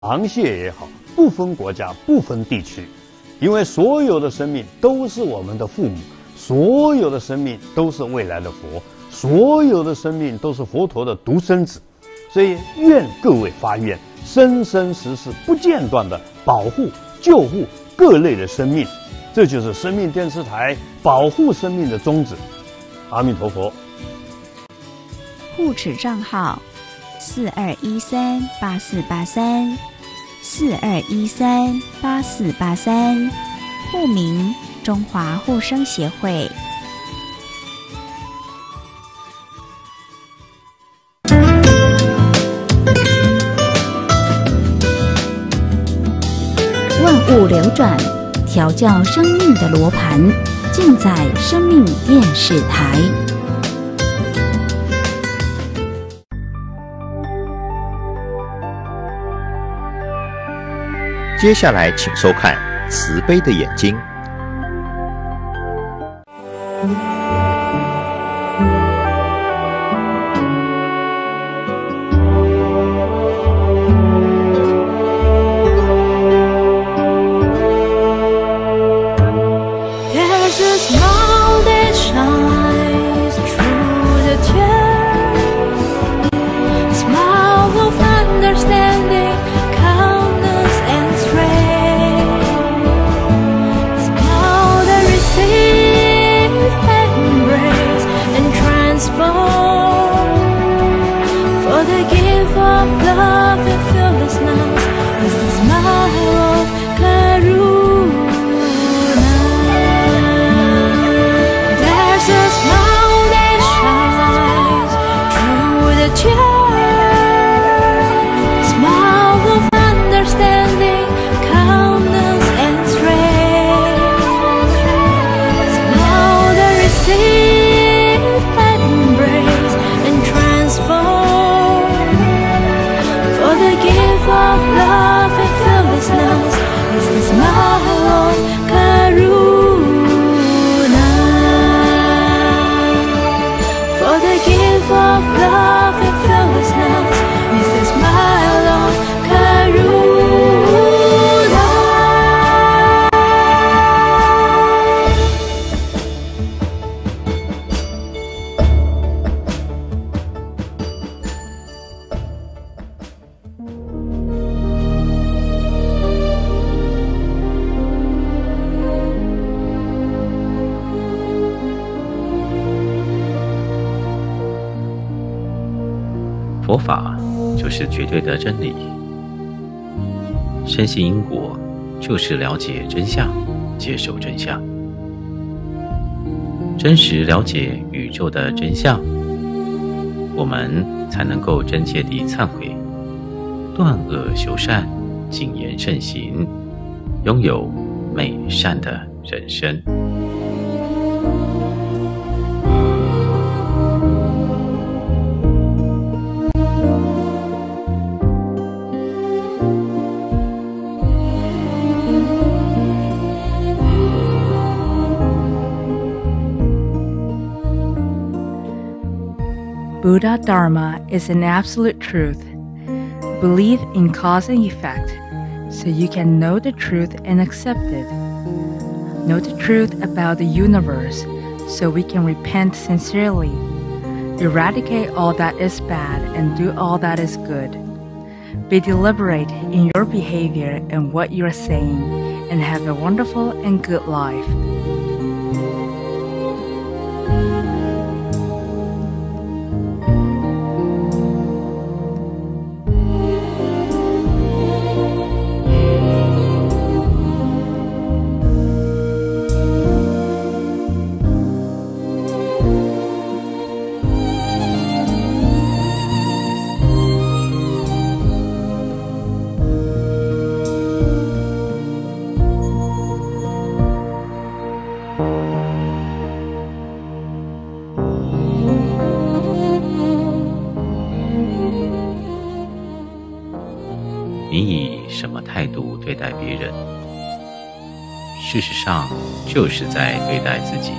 螃蟹也好，不分国家，不分地区，因为所有的生命都是我们的父母，所有的生命都是未来的佛，所有的生命都是佛陀的独生子。所以愿各位发愿，生生世世不间断地保护、救护各类的生命，这就是生命电视台保护生命的宗旨。阿弥陀佛。 护持账号42138483，42138483，户名中华护生协会。万物流转，调教生命的罗盘，尽在生命电视台。 接下来请收看《慈悲的眼睛》。 佛法就是绝对的真理，深信因果就是了解真相，接受真相，真实了解宇宙的真相，我们才能够真切地忏悔，断恶修善，谨言慎行，拥有美善的人生。 Buddha Dharma is an absolute truth. Believe in cause and effect, so you can know the truth and accept it. Know the truth about the universe, so we can repent sincerely. Eradicate all that is bad and do all that is good. Be deliberate in your behavior and what you are saying, and have a wonderful and good life. 你以什么态度对待别人，事实上就是在对待自己。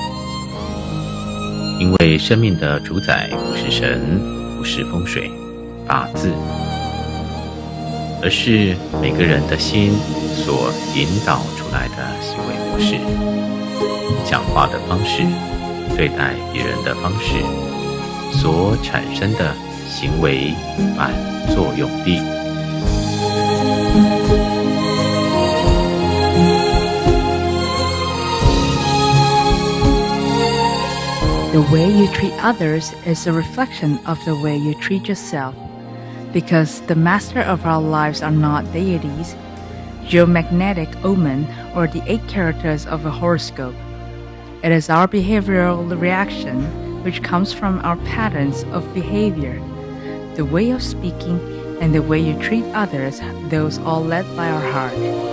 因为生命的主宰不是神，不是风水、八字， 而是每个人的心所引导出来的行为模式、讲话的方式、对待别人的方式所产生的行为反作用力。 The way you treat others is a reflection of the way you treat yourself, because the master of our lives are not deities, geomagnetic omen, or the 8 characters of a horoscope. It is our behavioral reaction which comes from our patterns of behavior, the way of speaking, and the way you treat others, those all led by our heart.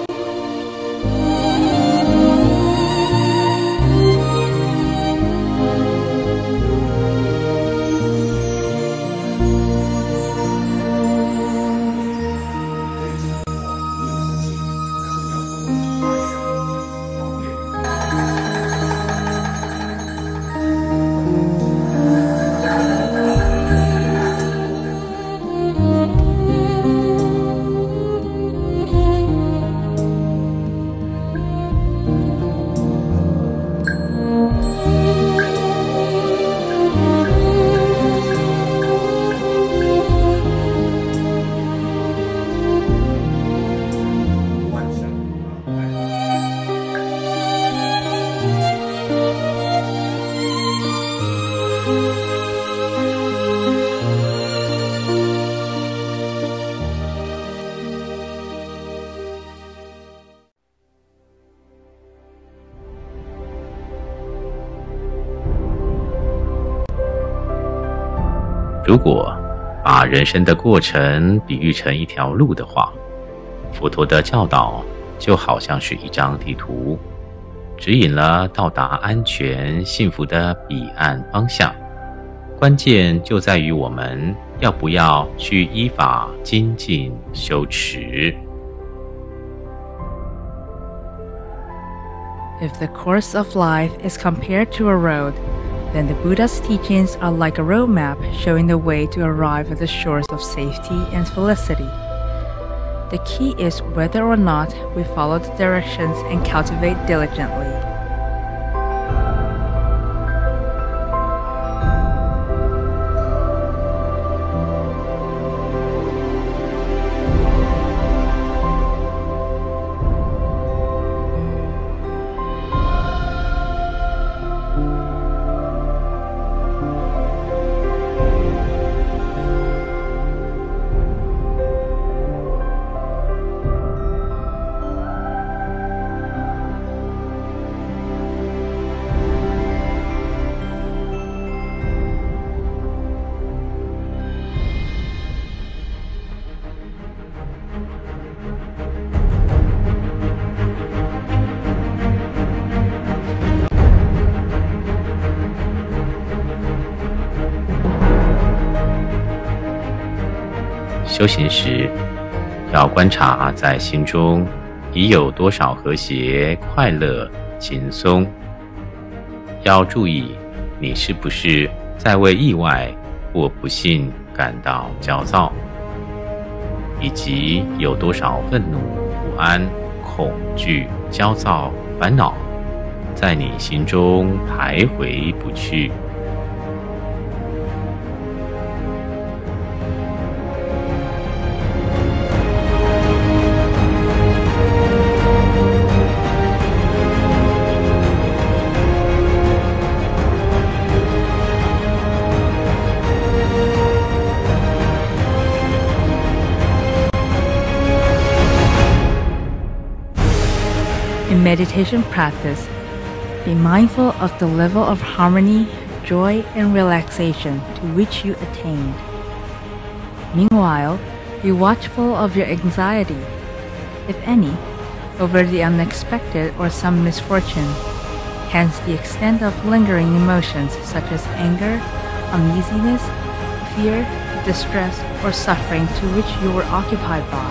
如果把人生的过程比喻成一条路的话，佛陀的教导就好像是一张地图，指引了到达安全幸福的彼岸方向。关键就在于我们要不要去依法精进修持。 If the course of life is compared to a road, then the Buddha's teachings are like a roadmap showing the way to arrive at the shores of safety and felicity. The key is whether or not we follow the directions and cultivate diligently. 修行时，要观察在心中已有多少和谐、快乐、轻松。要注意，你是不是在为意外或不幸感到焦躁，以及有多少愤怒、不安、恐惧、焦躁、烦恼，在你心中徘徊不去。 In meditation practice, be mindful of the level of harmony, joy, and relaxation to which you attained. Meanwhile, be watchful of your anxiety, if any, over the unexpected or some misfortune, hence the extent of lingering emotions such as anger, uneasiness, fear, distress, or suffering to which you were occupied by.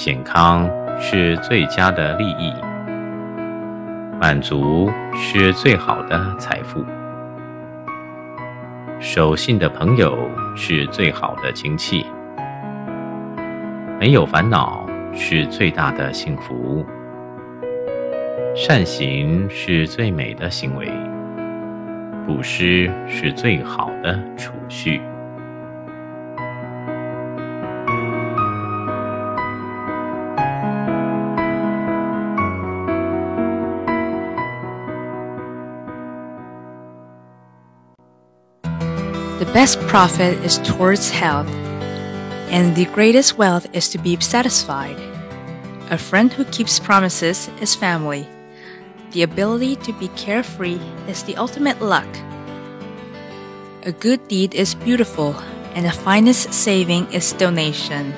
健康是最佳的利益，满足是最好的财富，守信的朋友是最好的亲戚，没有烦恼是最大的幸福，善行是最美的行为，布施是最好的储蓄。 The best profit is towards health, and the greatest wealth is to be satisfied. A friend who keeps promises is family. The ability to be carefree is the ultimate luck. A good deed is beautiful, and the finest saving is donation.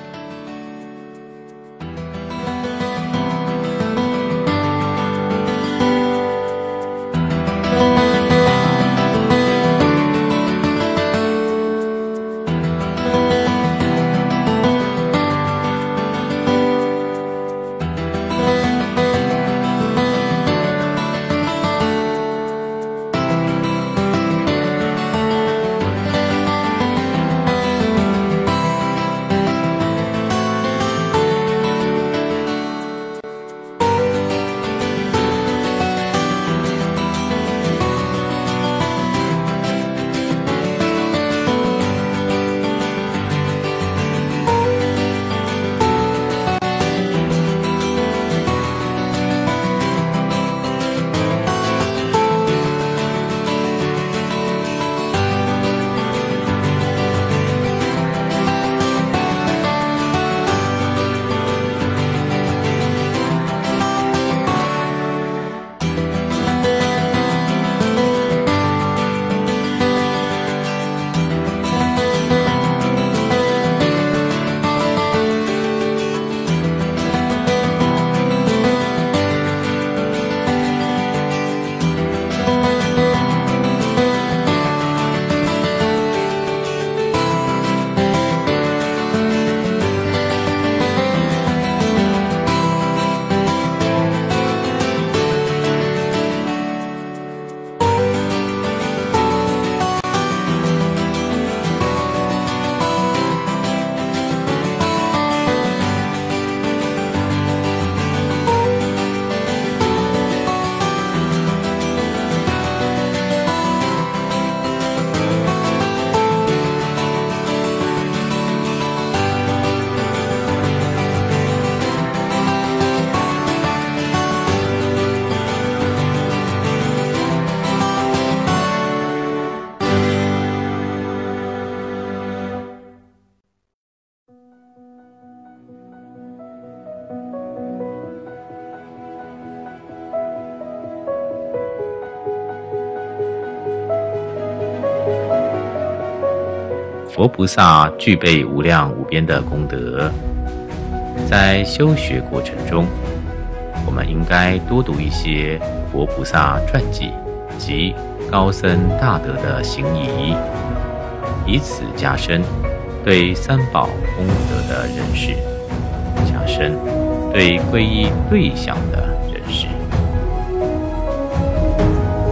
佛菩萨具备无量无边的功德，在修学过程中，我们应该多读一些佛菩萨传记及高僧大德的行仪，以此加深对三宝功德的认识，加深对皈依对象的